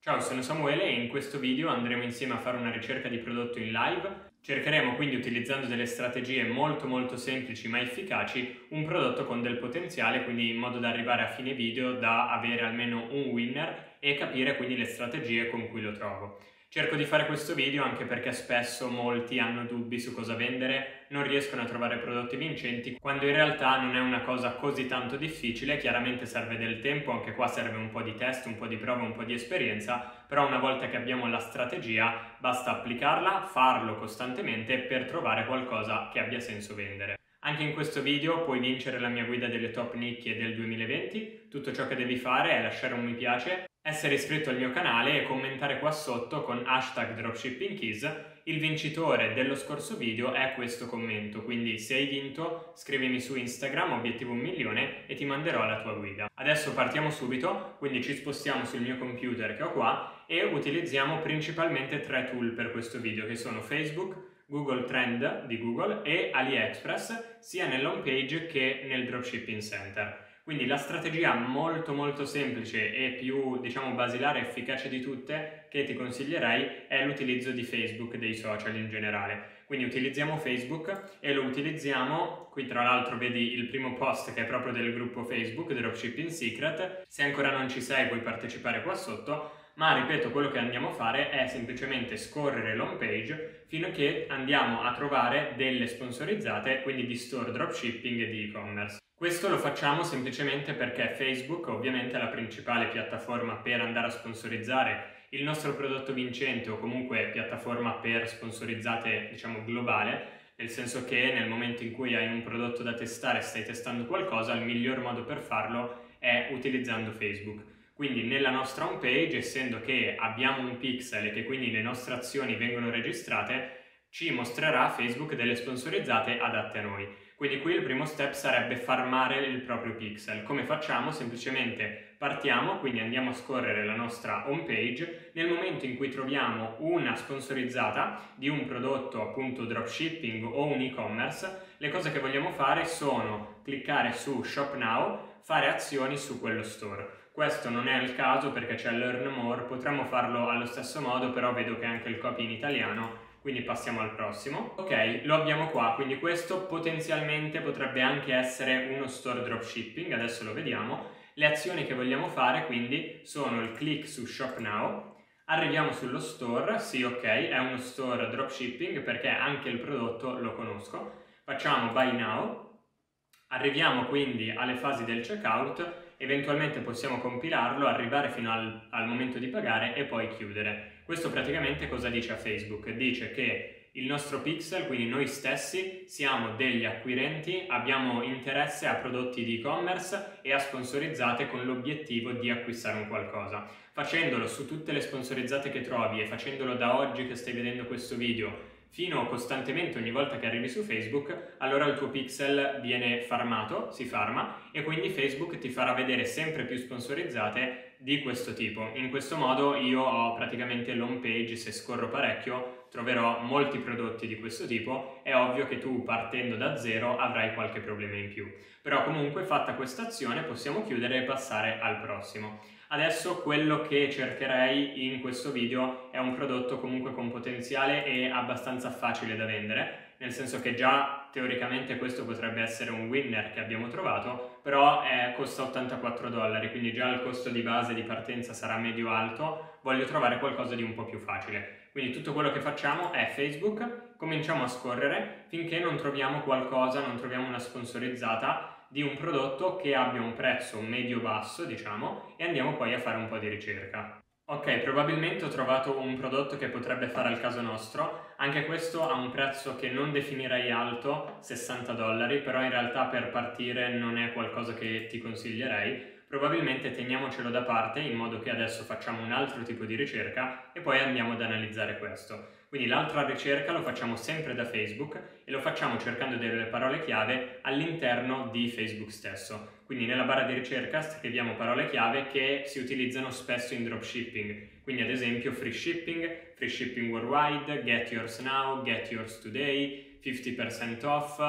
Ciao, sono Samuele e in questo video andremo insieme a fare una ricerca di prodotto in live. Cercheremo quindi, utilizzando delle strategie molto semplici ma efficaci, un prodotto con del potenziale, quindi in modo da arrivare a fine video da avere almeno un winner e capire quindi le strategie con cui lo trovo. Cerco di fare questo video anche perché spesso molti hanno dubbi su cosa vendere, non riescono a trovare prodotti vincenti, quando in realtà non è una cosa così tanto difficile. Chiaramente serve del tempo, anche qua serve un po' di test, un po' di prova, un po' di esperienza, però una volta che abbiamo la strategia basta applicarla, farlo costantemente per trovare qualcosa che abbia senso vendere. Anche in questo video puoi vincere la mia guida delle top nicchie del 2020, tutto ciò che devi fare è lasciare un mi piace, essere iscritto al mio canale e commentare qua sotto con #dropshippingkeys. Il vincitore dello scorso video è questo commento, quindi se hai vinto scrivimi su Instagram obiettivo 1.000.000 e ti manderò la tua guida. Adesso partiamo subito, quindi ci spostiamo sul mio computer che ho qua e utilizziamo principalmente tre tool per questo video, che sono Facebook, Google Trend di Google e AliExpress, sia nell'home page che nel Dropshipping Center. Quindi la strategia molto semplice e più, basilare e efficace di tutte che ti consiglierei è l'utilizzo di Facebook, dei social in generale. Quindi utilizziamo Facebook e lo utilizziamo, qui tra l'altro vedi il primo post che è proprio del gruppo Facebook Dropshipping Secret. Se ancora non ci sei puoi partecipare qua sotto, ma ripeto, quello che andiamo a fare è semplicemente scorrere l'home page fino a che andiamo a trovare delle sponsorizzate, quindi di store dropshipping e di e-commerce. Questo lo facciamo semplicemente perché Facebook ovviamente è la principale piattaforma per andare a sponsorizzare il nostro prodotto vincente, o comunque piattaforma per sponsorizzate globale, nel senso che nel momento in cui hai un prodotto da testare, stai testando qualcosa, il miglior modo per farlo è utilizzando Facebook. Quindi nella nostra home page, essendo che abbiamo un pixel e che quindi le nostre azioni vengono registrate, ci mostrerà Facebook delle sponsorizzate adatte a noi. Quindi qui il primo step sarebbe farmare il proprio pixel. Come facciamo? Semplicemente partiamo, quindi andiamo a scorrere la nostra home page. Nel momento in cui troviamo una sponsorizzata di un prodotto appunto dropshipping o un e-commerce, le cose che vogliamo fare sono cliccare su Shop Now, fare azioni su quello store. Questo non è il caso perché c'è Learn More, potremmo farlo allo stesso modo, però vedo che anche il copy in italiano, quindi passiamo al prossimo. Ok, lo abbiamo qua, quindi questo potenzialmente potrebbe anche essere uno store dropshipping, adesso lo vediamo. Le azioni che vogliamo fare quindi sono il click su Shop Now, arriviamo sullo store, sì ok, è uno store dropshipping perché anche il prodotto lo conosco, facciamo Buy Now, arriviamo quindi alle fasi del checkout, eventualmente possiamo compilarlo, arrivare fino al momento di pagare e poi chiudere. Questo praticamente cosa dice a Facebook? Dice che il nostro pixel, quindi noi stessi, siamo degli acquirenti, abbiamo interesse a prodotti di e-commerce e a sponsorizzate con l'obiettivo di acquistare un qualcosa. Facendolo su tutte le sponsorizzate che trovi e facendolo da oggi che stai vedendo questo video fino costantemente ogni volta che arrivi su Facebook, allora il tuo pixel viene farmato, si farma, e quindi Facebook ti farà vedere sempre più sponsorizzate di questo tipo. In questo modo io ho praticamente l'home page, se scorro parecchio troverò molti prodotti di questo tipo. È ovvio che tu, partendo da zero, avrai qualche problema in più, però comunque fatta questa azione possiamo chiudere e passare al prossimo. Adesso quello che cercherei in questo video è un prodotto comunque con potenziale e abbastanza facile da vendere, nel senso che già teoricamente questo potrebbe essere un winner che abbiamo trovato, però costa $84, quindi già il costo di base di partenza sarà medio-alto. Voglio trovare qualcosa di un po' più facile, quindi tutto quello che facciamo è Facebook, cominciamo a scorrere finché non troviamo qualcosa, non troviamo una sponsorizzata di un prodotto che abbia un prezzo medio-basso, e andiamo poi a fare un po' di ricerca. Ok, probabilmente ho trovato un prodotto che potrebbe fare al caso nostro. Anche questo ha un prezzo che non definirei alto, $60, però in realtà per partire non è qualcosa che ti consiglierei. Probabilmente teniamocelo da parte in modo che adesso facciamo un altro tipo di ricerca e poi andiamo ad analizzare questo. Quindi l'altra ricerca lo facciamo sempre da Facebook e lo facciamo cercando delle parole chiave all'interno di Facebook stesso. Quindi nella barra di ricerca scriviamo parole chiave che si utilizzano spesso in dropshipping. Quindi ad esempio free shipping worldwide, get yours now, get yours today, 50% off,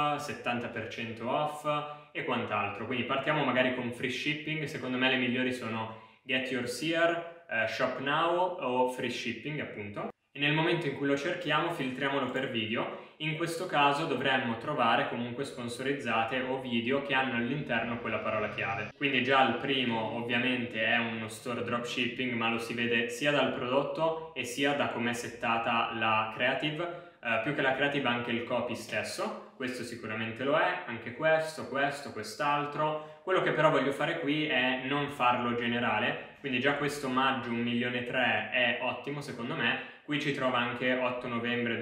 70% off e quant'altro. Quindi partiamo magari con free shipping, secondo me le migliori sono get yours here, Shop Now o Free Shipping appunto. E nel momento in cui lo cerchiamo filtriamolo per video. In questo caso dovremmo trovare comunque sponsorizzate o video che hanno all'interno quella parola chiave. Quindi già il primo ovviamente è uno store dropshipping, ma lo si vede sia dal prodotto e sia da come è settata la creative. Più che la creative anche il copy stesso, questo sicuramente lo è, anche questo, quest'altro. Quello che però voglio fare qui è non farlo generale, quindi già questo maggio 1,3 milioni è ottimo secondo me. Qui ci trova anche 8 novembre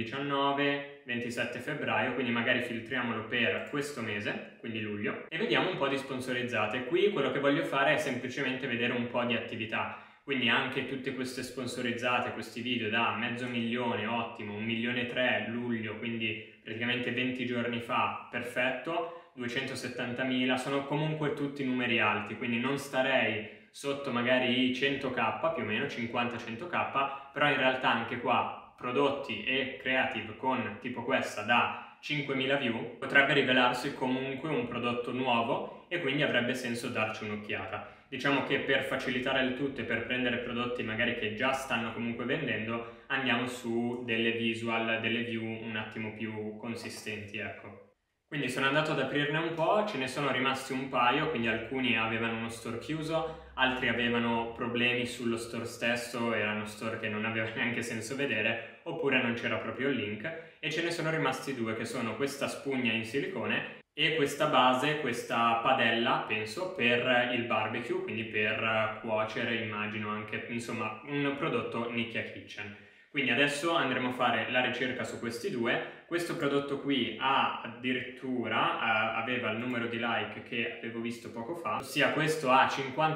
2019, 27 febbraio, quindi magari filtriamolo per questo mese, quindi luglio, e vediamo un po' di sponsorizzate. Qui quello che voglio fare è semplicemente vedere un po' di attività. Quindi anche tutte queste sponsorizzate, questi video da 500.000, ottimo, 1,3 milioni luglio, quindi praticamente 20 giorni fa, perfetto, 270.000, sono comunque tutti numeri alti, quindi non starei sotto magari i 100k, più o meno 50-100k, però in realtà anche qua prodotti e creative con tipo questa da 5.000 view potrebbe rivelarsi comunque un prodotto nuovo e quindi avrebbe senso darci un'occhiata. Diciamo che per facilitare il tutto e per prendere prodotti magari che già stanno comunque vendendo andiamo su delle visual, delle view un attimo più consistenti, ecco. Quindi sono andato ad aprirne un po', ce ne sono rimasti un paio, quindi alcuni avevano uno store chiuso, altri avevano problemi sullo store stesso, erano store che non aveva neanche senso vedere, oppure non c'era proprio il link, e ce ne sono rimasti due che sono questa spugna in silicone e questa base, questa padella, penso, per il barbecue, quindi per cuocere, immagino anche, insomma, un prodotto nicchia kitchen. Quindi adesso andremo a fare la ricerca su questi due. Questo prodotto qui ha addirittura, aveva il numero di like che avevo visto poco fa, ossia questo ha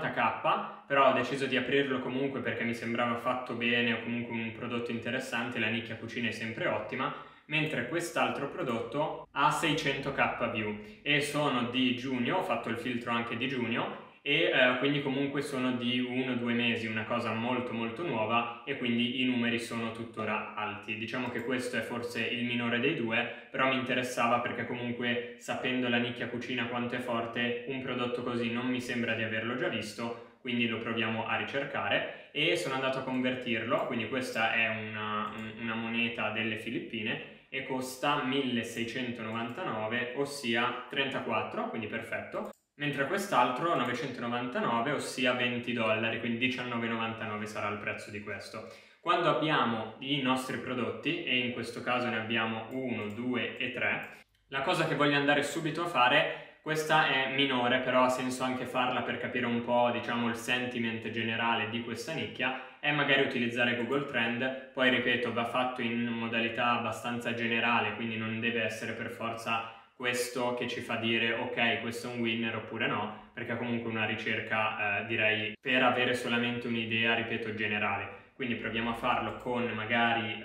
50k, però ho deciso di aprirlo comunque perché mi sembrava fatto bene o comunque un prodotto interessante, la nicchia cucina è sempre ottima, mentre quest'altro prodotto ha 600k view e sono di giugno, ho fatto il filtro anche di giugno, e quindi comunque sono di 1-2 mesi, una cosa molto nuova e quindi i numeri sono tuttora alti. Diciamo che questo è forse il minore dei due, però mi interessava perché comunque sapendo la nicchia cucina quanto è forte, un prodotto così non mi sembra di averlo già visto, quindi lo proviamo a ricercare e sono andato a convertirlo, quindi questa è una moneta delle Filippine e costa 1.699, ossia 34, quindi perfetto. Mentre quest'altro 999, ossia $20, quindi 19,99 sarà il prezzo di questo. Quando abbiamo i nostri prodotti, e in questo caso ne abbiamo 1, 2 e 3, la cosa che voglio andare subito a fare, questa è minore, però ha senso anche farla per capire un po', diciamo, il sentiment generale di questa nicchia, è magari utilizzare Google Trend, poi ripeto, va fatto in modalità abbastanza generale, quindi non deve essere per forza questo che ci fa dire ok, questo è un winner oppure no, perché è comunque una ricerca direi per avere solamente un'idea, ripeto, generale. Quindi proviamo a farlo con magari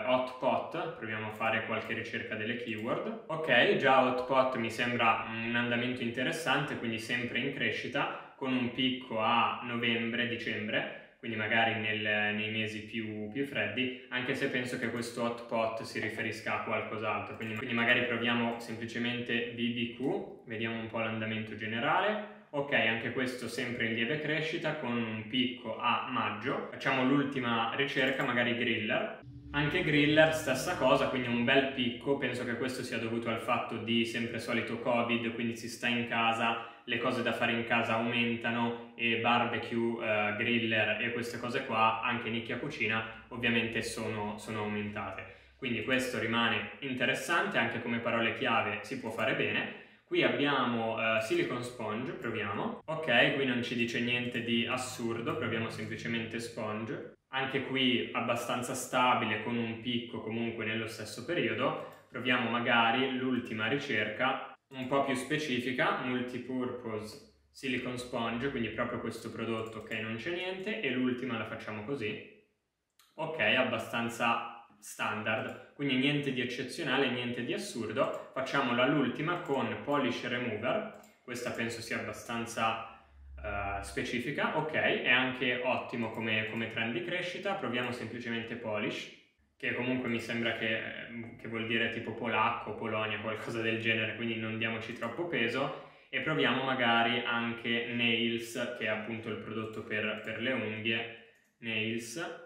Hotpot, proviamo a fare qualche ricerca delle keyword. Ok, già Hotpot mi sembra un andamento interessante, quindi sempre in crescita, con un picco a novembre-dicembre, quindi magari nei mesi più freddi, anche se penso che questo hotpot si riferisca a qualcos'altro, quindi magari proviamo semplicemente BBQ, vediamo un po' l'andamento generale. Ok, anche questo sempre in lieve crescita con un picco a maggio. Facciamo l'ultima ricerca, magari Griller. Anche Griller stessa cosa, quindi un bel picco, penso che questo sia dovuto al fatto di sempre solito Covid, quindi si sta in casa, le cose da fare in casa aumentano e barbecue, griller e queste cose qua, anche nicchia cucina, ovviamente sono aumentate. Quindi questo rimane interessante, anche come parole chiave si può fare bene. Qui abbiamo Silicon Sponge, proviamo. Ok, qui non ci dice niente di assurdo, proviamo semplicemente Sponge. Anche qui abbastanza stabile con un picco comunque nello stesso periodo. Proviamo magari l'ultima ricerca un po' più specifica, Multipurpose Silicon Sponge, quindi proprio questo prodotto, ok, non c'è niente, e l'ultima la facciamo così. Ok, abbastanza standard, quindi niente di eccezionale, niente di assurdo. Facciamola l'ultima con Polish Remover, questa penso sia abbastanza specifica. Ok, è anche ottimo come trend di crescita. Proviamo semplicemente Polish, che comunque mi sembra che vuol dire tipo polacco, Polonia, qualcosa del genere, quindi non diamoci troppo peso. E proviamo magari anche Nails, che è appunto il prodotto per le unghie, nails.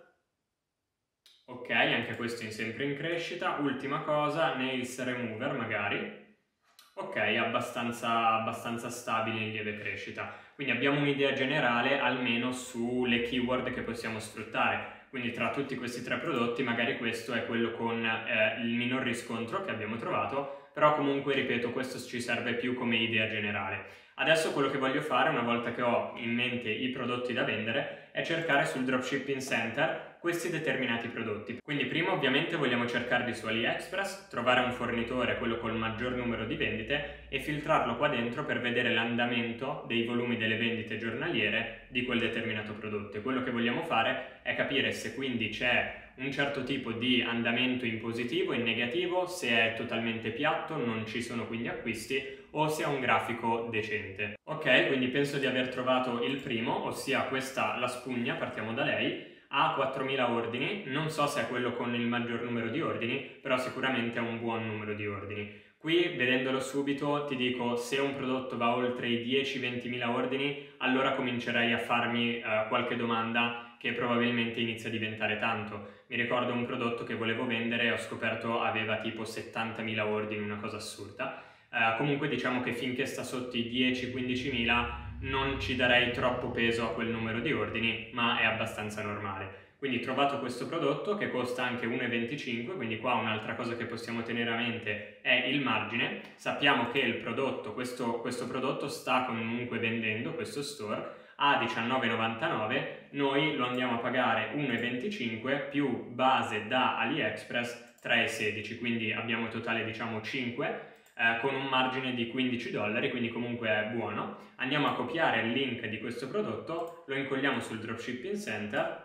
Ok, anche questo è sempre in crescita. Ultima cosa, nails remover magari. Ok, abbastanza stabile in lieve crescita. Quindi abbiamo un'idea generale almeno sulle keyword che possiamo sfruttare. Quindi tra tutti questi 3 prodotti magari questo è quello con il minor riscontro che abbiamo trovato, però comunque ripeto questo ci serve più come idea generale. Adesso quello che voglio fare una volta che ho in mente i prodotti da vendere è cercare sul Dropshipping Center questi determinati prodotti. Quindi prima ovviamente vogliamo cercarli su AliExpress, trovare un fornitore, quello col maggior numero di vendite, e filtrarlo qua dentro per vedere l'andamento dei volumi delle vendite giornaliere di quel determinato prodotto. E quello che vogliamo fare è capire se quindi c'è un certo tipo di andamento in positivo, in negativo, se è totalmente piatto, non ci sono quindi acquisti, o se ha un grafico decente. Ok, quindi penso di aver trovato il primo, ossia questa, la spugna, partiamo da lei. Ha 4.000 ordini, non so se è quello con il maggior numero di ordini, però sicuramente è un buon numero di ordini. Qui, vedendolo subito, ti dico, se un prodotto va oltre i 10-20.000 ordini, allora comincerei a farmi qualche domanda che probabilmente inizia a diventare tanto. Mi ricordo un prodotto che volevo vendere e ho scoperto aveva tipo 70.000 ordini, una cosa assurda. Comunque diciamo che finché sta sotto i 10-15.000 non ci darei troppo peso a quel numero di ordini, ma è abbastanza normale. Quindi trovato questo prodotto che costa anche 1,25, quindi qua un'altra cosa che possiamo tenere a mente è il margine. Sappiamo che il prodotto, questo prodotto sta comunque vendendo, questo store, a 19,99, noi lo andiamo a pagare 1,25 più base da AliExpress 3,16, quindi abbiamo totale diciamo 5, con un margine di $15, quindi comunque è buono. Andiamo a copiare il link di questo prodotto, lo incolliamo sul Dropshipping Center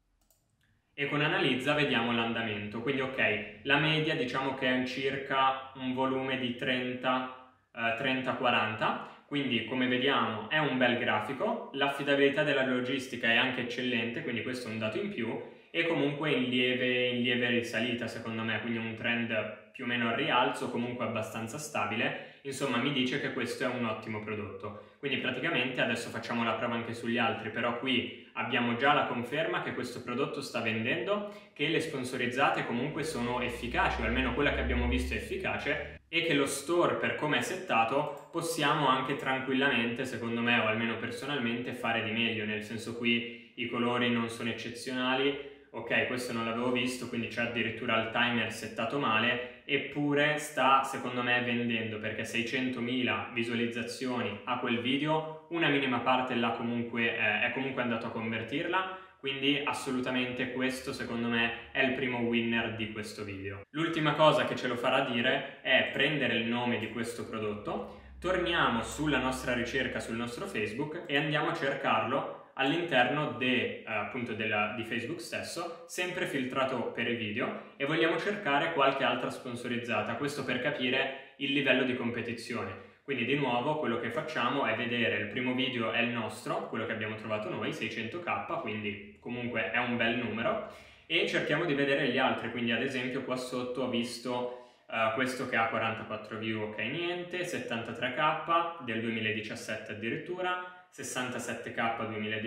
e con Analizza vediamo l'andamento. Quindi ok, la media diciamo che è circa un volume di 30-40, quindi come vediamo è un bel grafico, l'affidabilità della logistica è anche eccellente, quindi questo è un dato in più, e comunque in lieve risalita secondo me, quindi un trend più o meno al rialzo, comunque abbastanza stabile. Insomma mi dice che questo è un ottimo prodotto. Quindi praticamente adesso facciamo la prova anche sugli altri, però qui abbiamo già la conferma che questo prodotto sta vendendo, che le sponsorizzate comunque sono efficaci, o almeno quella che abbiamo visto è efficace, e che lo store, per come è settato, possiamo anche tranquillamente, secondo me o almeno personalmente, fare di meglio, nel senso qui i colori non sono eccezionali. Ok, questo non l'avevo visto, quindi c'è addirittura il timer settato male, eppure sta secondo me vendendo, perché 600.000 visualizzazioni a quel video, una minima parte là comunque è comunque andato a convertirla, quindi assolutamente questo secondo me è il primo winner di questo video. L'ultima cosa che ce lo farà dire è prendere il nome di questo prodotto, torniamo sulla nostra ricerca sul nostro Facebook e andiamo a cercarlo all'interno appunto di Facebook stesso, sempre filtrato per i video, e vogliamo cercare qualche altra sponsorizzata, questo per capire il livello di competizione. Quindi di nuovo quello che facciamo è vedere, il primo video è il nostro, quello che abbiamo trovato noi, 600k, quindi comunque è un bel numero, e cerchiamo di vedere gli altri. Quindi ad esempio qua sotto ho visto questo che ha 44 view, ok niente, 73k del 2017 addirittura, 67k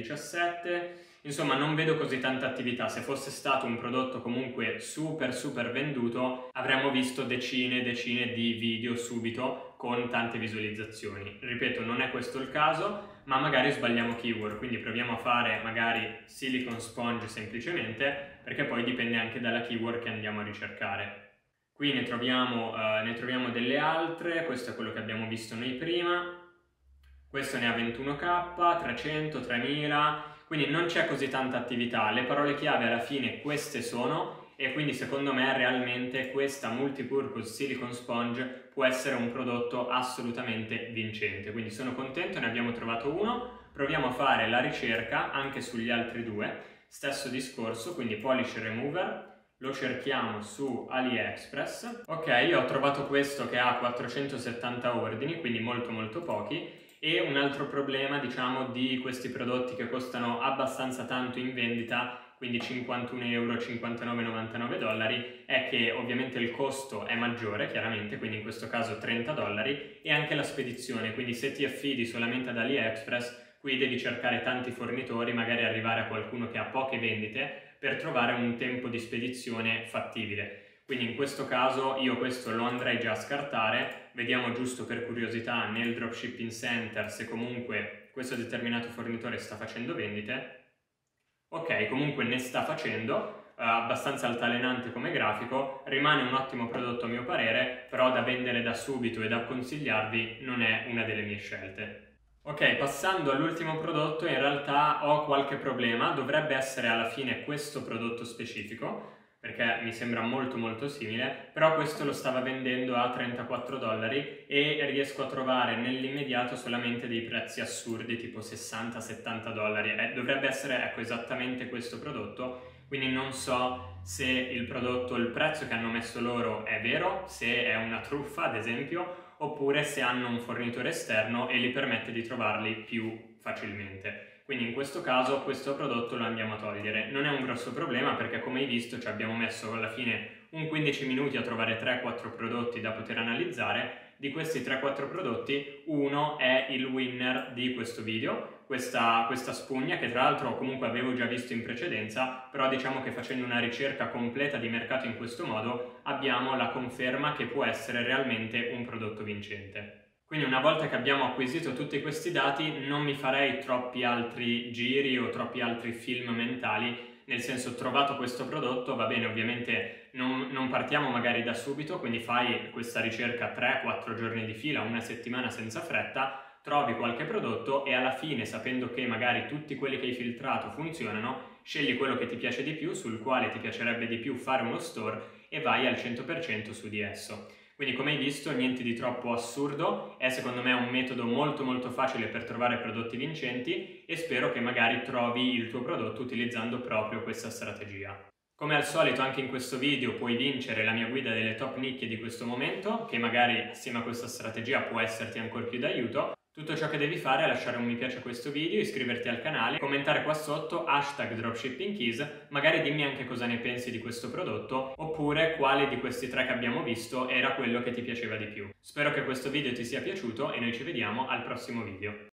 2017, insomma non vedo così tanta attività. Se fosse stato un prodotto comunque super venduto avremmo visto decine di video subito con tante visualizzazioni. Ripeto, non è questo il caso, ma magari sbagliamo keyword, quindi proviamo a fare magari silicone sponge semplicemente, perché poi dipende anche dalla keyword che andiamo a ricercare. Qui ne troviamo delle altre, questo è quello che abbiamo visto noi prima. Questo ne ha 21k, 300, 3000, quindi non c'è così tanta attività. Le parole chiave alla fine queste sono, e quindi secondo me realmente questa multipurpose silicone sponge può essere un prodotto assolutamente vincente. Quindi sono contento, ne abbiamo trovato uno. Proviamo a fare la ricerca anche sugli altri due, stesso discorso, quindi polish remover. Lo cerchiamo su AliExpress. Ok, io ho trovato questo che ha 470 ordini, quindi molto pochi. E un altro problema, diciamo, di questi prodotti che costano abbastanza tanto in vendita, quindi 51 euro, 59,99 dollari, è che ovviamente il costo è maggiore, chiaramente, quindi in questo caso 30 dollari, e anche la spedizione. Quindi se ti affidi solamente ad AliExpress, Qui devi cercare tanti fornitori, magari arrivare a qualcuno che ha poche vendite per trovare un tempo di spedizione fattibile. Quindi in questo caso io questo lo andrei già a scartare, vediamo giusto per curiosità nel dropshipping center se comunque questo determinato fornitore sta facendo vendite. Ok, comunque ne sta facendo, abbastanza altalenante come grafico, rimane un ottimo prodotto a mio parere, però da vendere da subito e da consigliarvi non è una delle mie scelte. Ok, passando all'ultimo prodotto, in realtà ho qualche problema, dovrebbe essere alla fine questo prodotto specifico, perché mi sembra molto simile, però questo lo stava vendendo a $34 e riesco a trovare nell'immediato solamente dei prezzi assurdi, tipo $60-70. Dovrebbe essere, ecco, esattamente questo prodotto, quindi non so se il prezzo che hanno messo loro è vero, se è una truffa ad esempio, oppure se hanno un fornitore esterno e li permette di trovarli più facilmente. Quindi in questo caso questo prodotto lo andiamo a togliere. Non è un grosso problema perché come hai visto ci abbiamo messo alla fine un 15 minuti a trovare 3-4 prodotti da poter analizzare. Di questi 3-4 prodotti uno è il winner di questo video, questa spugna che tra l'altro comunque avevo già visto in precedenza, però diciamo che facendo una ricerca completa di mercato in questo modo abbiamo la conferma che può essere realmente un prodotto vincente. Quindi una volta che abbiamo acquisito tutti questi dati non mi farei troppi altri giri o troppi altri film mentali, nel senso trovato questo prodotto, va bene, ovviamente non partiamo magari da subito, quindi fai questa ricerca 3-4 giorni di fila, una settimana senza fretta, trovi qualche prodotto e alla fine, sapendo che magari tutti quelli che hai filtrato funzionano, scegli quello che ti piace di più, sul quale ti piacerebbe di più fare uno store e vai al 100% su di esso. Quindi come hai visto niente di troppo assurdo, è secondo me un metodo molto facile per trovare prodotti vincenti e spero che magari trovi il tuo prodotto utilizzando proprio questa strategia. Come al solito anche in questo video puoi vincere la mia guida delle top nicchie di questo momento, che magari assieme a questa strategia può esserti ancora più d'aiuto. Tutto ciò che devi fare è lasciare un mi piace a questo video, iscriverti al canale, commentare qua sotto #dropshippingkeys, magari dimmi anche cosa ne pensi di questo prodotto, oppure quale di questi 3 che abbiamo visto era quello che ti piaceva di più. Spero che questo video ti sia piaciuto e noi ci vediamo al prossimo video.